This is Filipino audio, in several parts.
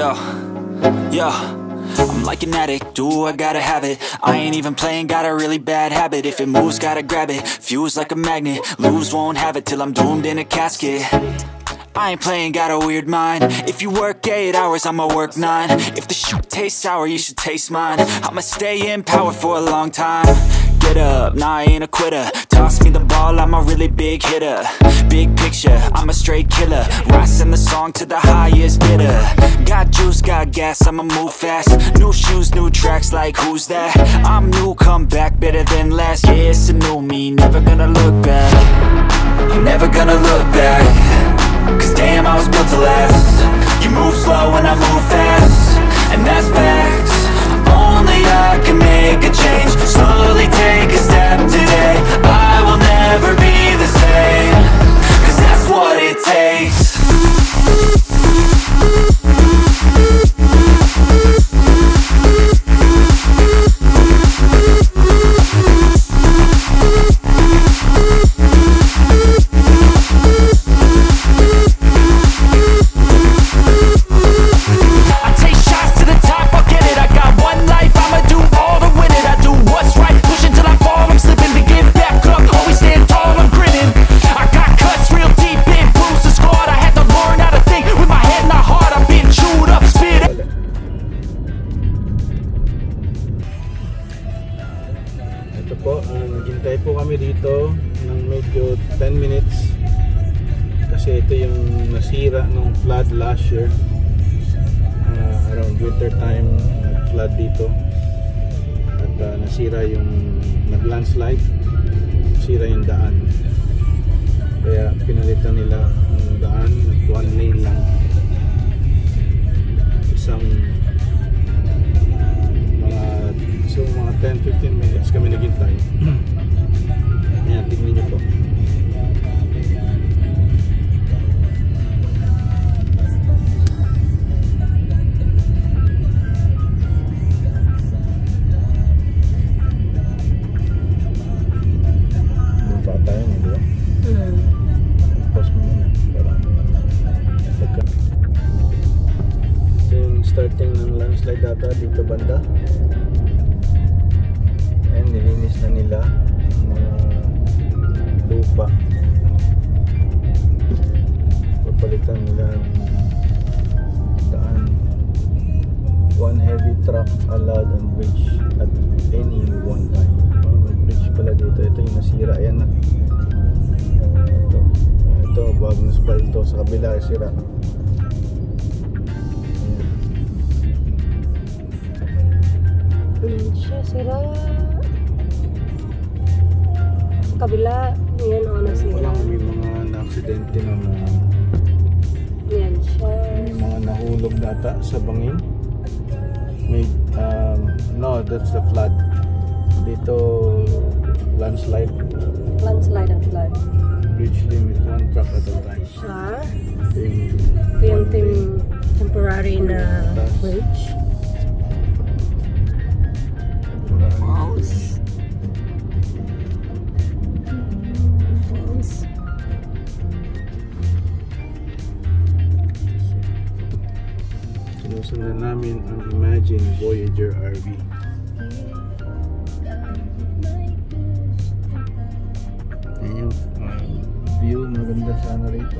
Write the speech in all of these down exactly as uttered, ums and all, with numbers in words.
Yo, yo, I'm like an addict, do I gotta have it. I ain't even playing, got a really bad habit. If it moves, gotta grab it, fuse like a magnet. Lose, won't have it till I'm doomed in a casket. I ain't playing, got a weird mind. If you work eight hours, I'ma work nine. If the shit tastes sour, you should taste mine. I'ma stay in power for a long time. Get up, nah, I ain't a quitter. Toss me the ball, I'm a really big hitter. Big picture, I'm a straight killer. Rising the song to the highest bidder. Got juice, got gas, I'ma move fast. New shoes, new tracks, like who's that? I'm new, come back, better than last. Yeah, it's a new me, never gonna look back. I'm never gonna look back, cause damn, I was built to last. You move slow and I move fast, and that's facts. Only I can make a change. Slowly take a step today. I will never be the same, cause that's what it takes. Naghintay po kami dito ng medyo ten minutes kasi ito yung nasira ng flood last year, uh, around winter time nag-flood dito at uh, nasira yung nag-landslide, nasira yung daan, kaya pinalitan nila ang daan at one lane lang, isang mga so mga ten to fifteen minutes kami naghintay. Ayan, tignan nyo po. Bumpa tayo na, di ba? Hmm. Pause mo muna. Pagka. So yung starting ng landslide data dito banda. Ayan, nilinis na nila mga lupa. Papalitan nila ng daan. One heavy truck allowed on bridge at any one time. Oh, may bridge pala dito. Ito yung nasira. Ayan na. Ito. Ito, bagong spalto. Sa kabila, sira. Ayan siya, sira. Sa kabila, yan o, nasira. May mga na-aksidente na na yan siya. may mga nahulog data sa bangin. May, um, no, that's the flood. Dito, landslide. Landslide and flood. Bridge limit, one truck at a time. Siya. Ito yung, Ito yung tem temporary na bridge. Falls. Falls. Sinusundan namin ang Imagine Voyager R V. Ayan yung uh, view, maganda sana rito.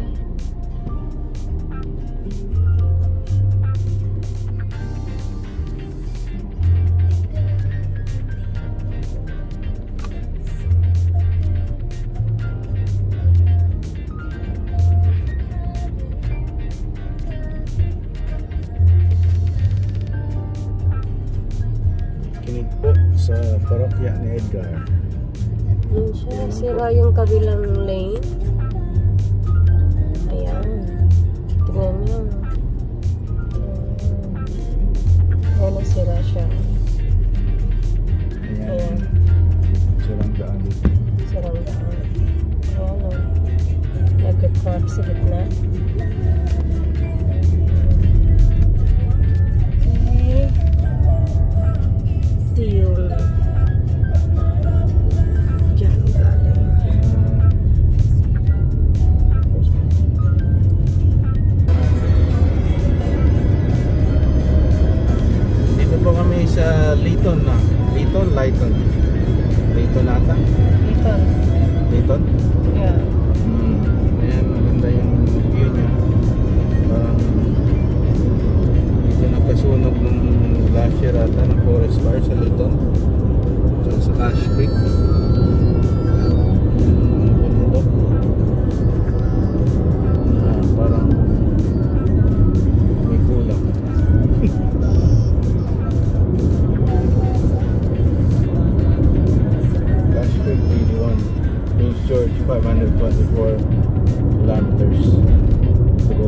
Kinig po sa parokya ni Edgar. Yan siya, sira yung kabilang lane. Ayan. Tingnan nyo. Ayan, nasira siya. Ayan. Ayan. Sirang daan. Sirang daan. Ayan o. Nag-crop sa gitna. Okay. Ito yung dyan galing. Ash Creek. Bundok. Ah, parang may kulang. Ash Creek eighty-one. Prince George five hundred twenty-four kilometers to go.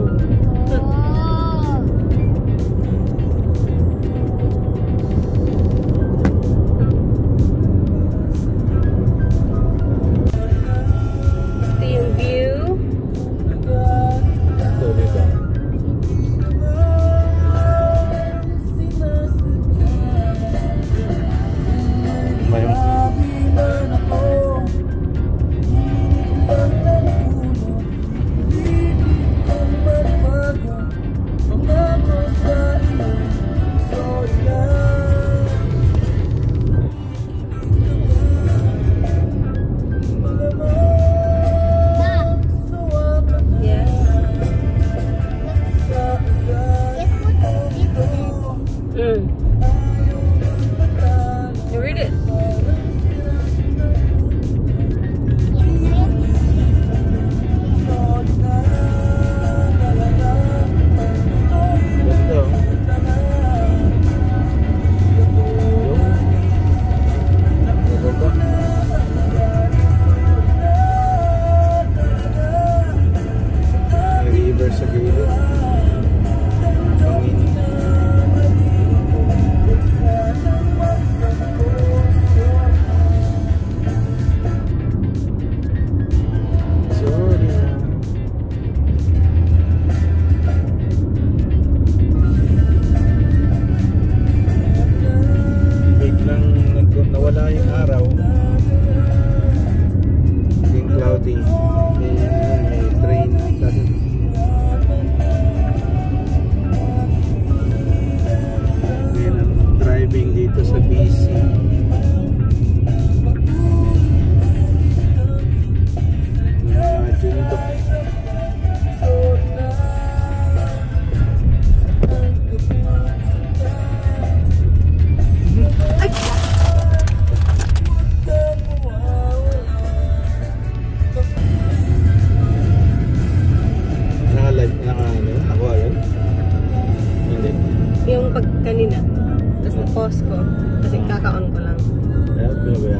Yung pag kanina, tapos na-pause ko kasi kaka-on ko lang. Ayan, pinabayaan.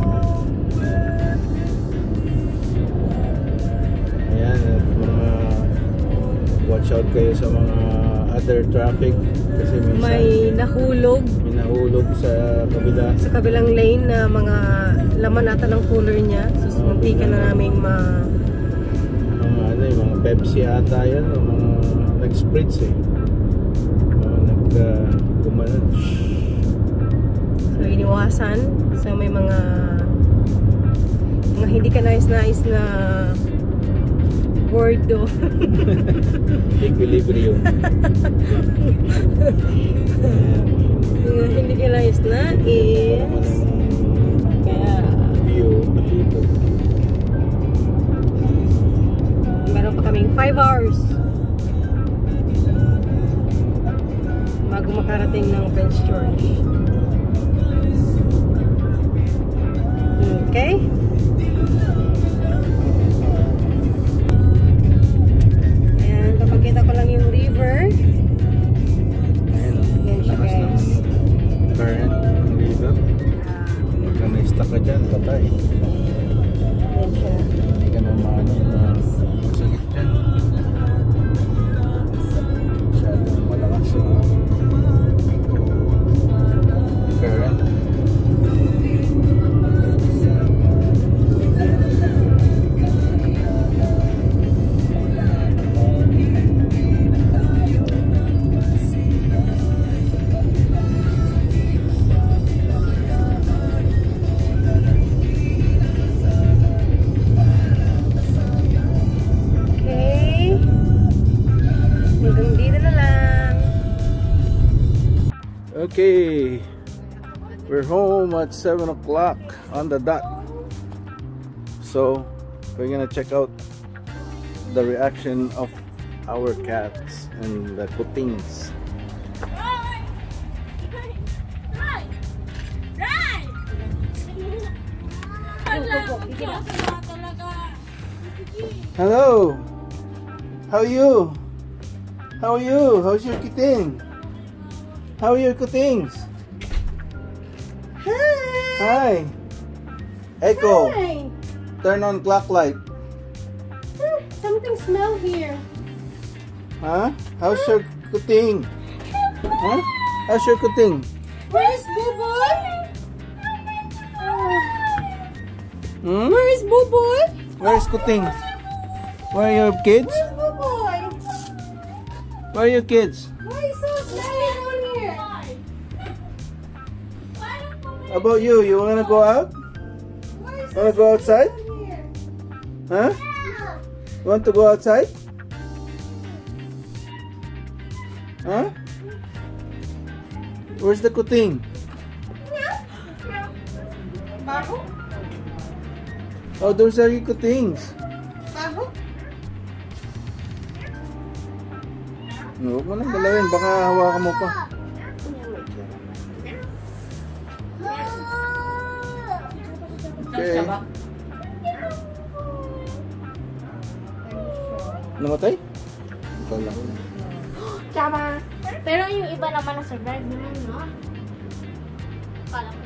Ayan, at mga watch out kayo sa mga other traffic kasi minsan May nahulog may nahulog sa kabila. sa kabilang lane na mga laman ata ng cooler niya. So, Oh, muntikan na naming ma... Mga ano yung mga Pepsi ata yan, o mga nag-spritz eh. Mga nag uh, kumanan. So, iniwasan. So, may mga mga hindi ka nais-nais na word do. Equilibrium. Mga hindi ka nais-nais. Kaya, View dito. meron pa kaming five hours bago makarating ng Prince George. Okay? Ayan, papakita ko lang yung river. Ayan, Yan siya, lakas ng guys. current ng river. Pagka na-stuck ka dyan, patay. Yan siya. Hindi ka na maano na masakit dyan. Masyadong malakas yung current. Okay. Hanggang dito na lang. Okay, we're home at seven o'clock on the dot. So we're gonna check out the reaction of our cats and the kutings. Right! Right! Right! Hello. How are you? How are you? How's your kuting? How are your kutings? Hi. Hi. Echo. Hi. Turn on clock light. Hmm, Something smell here. Huh? How's your kuting? Huh? How's your kuting? Where is Buboy? Hmm? Where is Buboy? Where's kuting? Where are your kids? Where's Buboy? Where are your kids? Why is so smelly down here? How about you? You wanna go out? Why is Wanna go outside? down here? Huh? You want to go outside? Huh? Where's the kuting? Baho? Oh, those are your kutings. Baho? No, huwag mo nang galawin. Baka hawakan mo pa. Okay. Namatay? Ikaw lang. Tama. Pero yung iba naman na survive naman, no? Kala ko